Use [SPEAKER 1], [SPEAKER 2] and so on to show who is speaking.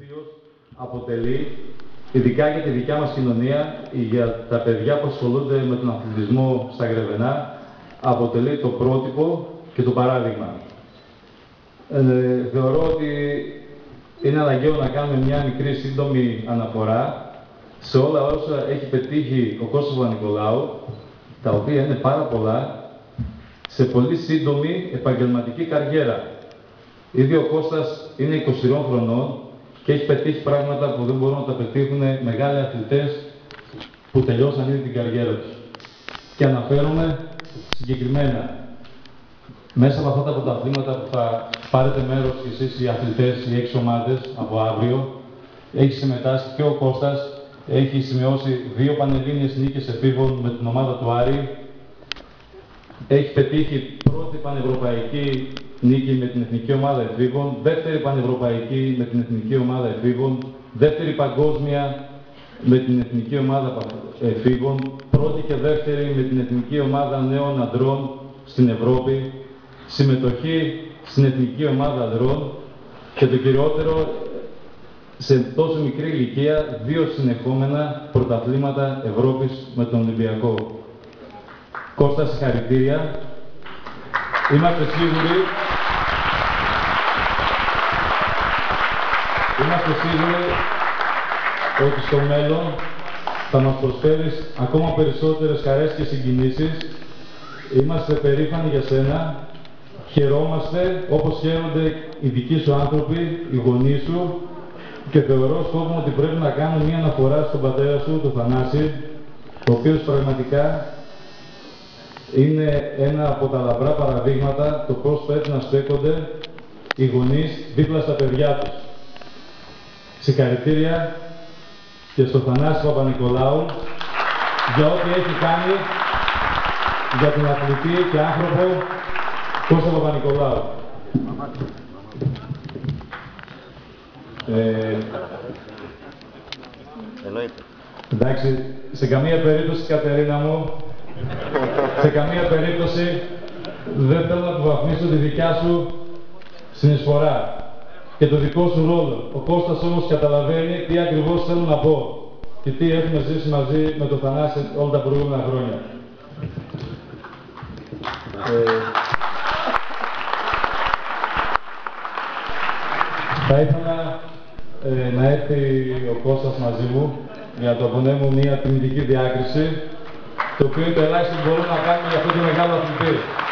[SPEAKER 1] οποίος αποτελεί, ειδικά για τη δικιά μας κοινωνία, για τα παιδιά που ασχολούνται με τον αθλητισμό στα Γρεβενά, αποτελεί το πρότυπο και το παράδειγμα. Θεωρώ ότι είναι αναγκαίο να κάνουμε μια μικρή σύντομη αναφορά σε όλα όσα έχει πετύχει ο Κώστας Παπα-Νικολάου, τα οποία είναι πάρα πολλά, σε πολύ σύντομη επαγγελματική καριέρα. Ήδη ο Κώστας είναι 20 χρονών και έχει πετύχει πράγματα που δεν μπορούν να τα πετύχουν μεγάλοι αθλητές που τελειώσαν ήδη την καριέρα τους. Και αναφέρομαι συγκεκριμένα μέσα από αυτά τα πρωταθλήματα που θα πάρετε μέρος και εσείς οι αθλητές, οι 6 ομάδες από αύριο, έχει συμμετάσχει και ο Κώστας, έχει σημειώσει 2 πανελλήνιες νίκες εφήβων με την ομάδα του Άρη, έχει πετύχει πρώτη πανευρωπαϊκή νίκη με την εθνική ομάδα εφήβων, δεύτερη πανευρωπαϊκή με την εθνική ομάδα εφήβων, δεύτερη παγκόσμια με την εθνική ομάδα εφήβων, πρώτη και δεύτερη με την εθνική ομάδα νέων αντρών στην Ευρώπη, συμμετοχή στην εθνική ομάδα ανδρών και το κυριότερο, σε τόσο μικρή ηλικία, 2 συνεχόμενα πρωταθλήματα Ευρώπης με τον Ολυμπιακό. Κώστα, συγχαρητήρια. Είμαστε σίγουροι ότι στο μέλλον θα μας προσφέρεις ακόμα περισσότερες χαρές και συγκινήσεις. Είμαστε περήφανοι για σένα. Χαιρόμαστε όπως χαίρονται οι δικοί σου άνθρωποι, οι γονείς σου, και θεωρώ σκόπιμο ότι πρέπει να κάνουμε μια αναφορά στον πατέρα σου, τον Θανάση, ο οποίος πραγματικά είναι ένα από τα λαμπρά παραδείγματα το πώς πρέπει να στέκονται οι γονείς δίπλα στα παιδιά τους. Συγχαρητήρια και στο Θανάση Παπα-Νικολάου για ό,τι έχει κάνει για την αθλητή και άνθρωπο Κώστα Παπα-Νικολάου. Εντάξει, σε καμία περίπτωση, Κατερίνα μου, σε καμία περίπτωση δεν θέλω να υποβαθμίσω τη δικιά σου συνεισφορά και το δικό σου ρόλο. Ο Κώστας όμως καταλαβαίνει τι ακριβώς θέλω να πω και τι έχουμε ζήσει μαζί με τον Θανάση όλα τα προηγούμενα χρόνια. Θα ήθελα να έρθει ο Κώστας μαζί μου για να του απονέμω μια τιμητική διάκριση, το οποίο είναι το ελάχιστο που μπορούμε να κάνουμε για αυτό το μεγάλο αθλητή.